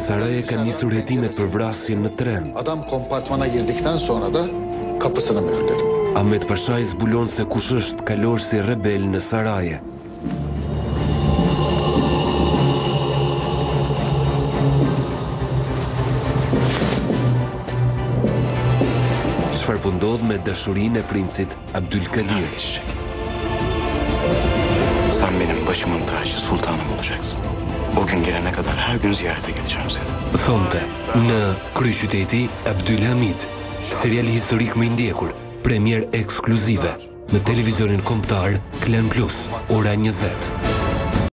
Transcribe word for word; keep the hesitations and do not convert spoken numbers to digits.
Saraje ka nisur hetimet për vrasjen në tren. Adam kompartmana girdikten sonra da kapısını mühürledim. Ahmet Pashaj zbulon se kush është kalorësi rebel në Saraje. Çfarë po ndodh me dashurinë e princit Abdülkadir? Sen benim başımın tacı, sultanım olacaksın. O gün gelene kadar her gün ziyarete gideceğim seni. Thonte, në kryeqyteti Abdülhamid, serial historik më i ndjekur, premier ekskluzive në televizionin kombëtar Klan Plus, ora njëzet.